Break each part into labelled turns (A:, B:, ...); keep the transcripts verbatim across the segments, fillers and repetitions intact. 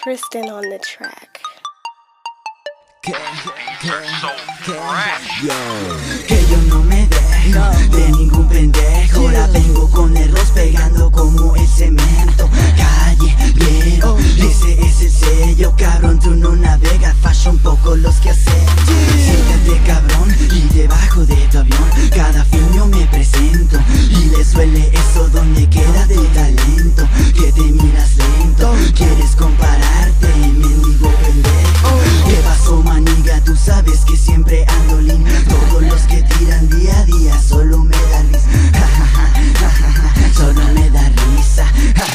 A: Tristan on the track.
B: Que, que, que, yo, que yo no me dejo de ningún pendejo. La vengo con errores pegando como el cemento. Callejero, ese es el sello. Cabrón, tú no navegas, falla un poco los que hacen. Siéntate cabrón y debajo de tu avión cada fin yo me presento. Y le suele eso donde queda de talento. Que te miras lento, quieres compararte, mendigo pendejo. ¿Qué pasó, maniga? Tú sabes que siempre ando lean. Todos los que tiran día a día solo me da risa. Solo me da risa.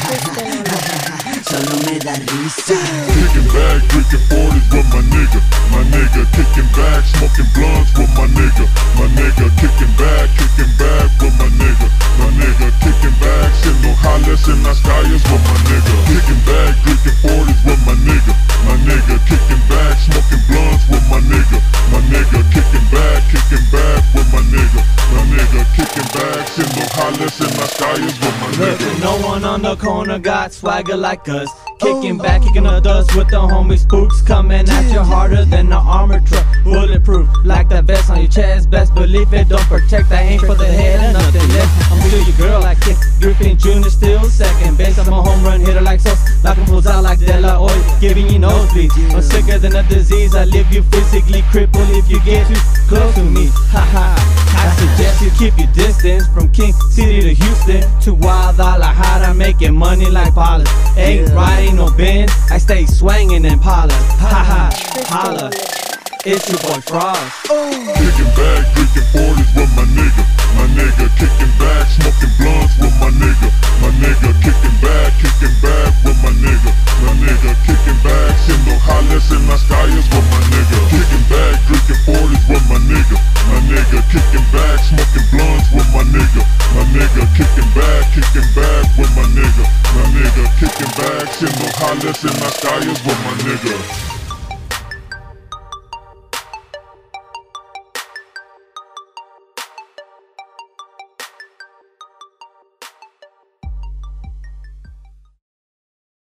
B: Solo me da risa.
C: Kicking back, drinking forties with my nigga. My nigga kicking back, smoking blunts with my nigga. My nigga kicking back, kicking back with my nigga. My nigga kicking back, siendo jales en las calles with my nigga. Kicking back, drinking forties with my nigga. My nigga kicking back, smoking blunts with my nigga. My nigga kicking back, kicking back with my nigga. My nigga kicking back, siendo jales en las calles with my nigga.
D: No one on the corner got swagger like us. Kicking back, kicking the dust with the homie spooks. Coming at you harder than the armored truck. Bulletproof, like that vest on your chest. Best believe it, don't protect. I ain't for the head and nothing less. I'm still your girl like Ken Griffin Junior Still second base, I'm a home run hitter like Sos. Knocking fools out like De La Hoya, giving you nosebleeds. I'm sicker than a disease, I leave you physically crippled if you get too close to me. Haha, I suggest you keep your distance from King City to Houston. To Wild Alajara, making money like Paulus. Ain't riding no Benz, I stay swanging in Paula. Haha, holla, it's your boy Frost.
C: Kicking back, drinking forties with my nigga. My nigga kicking back, smoking blunts with my nigga. My nigga kicking back, kicking back with my nigga. My nigga kicking back, siendo jales en las calles with my nigga. Kicking back, drinking forties with my nigga. My nigga kicking back, smoking blunts with my nigga. My nigga kicking back, kicking back with my nigga. My nigga kicking back, siendo jales en las calles with my nigga.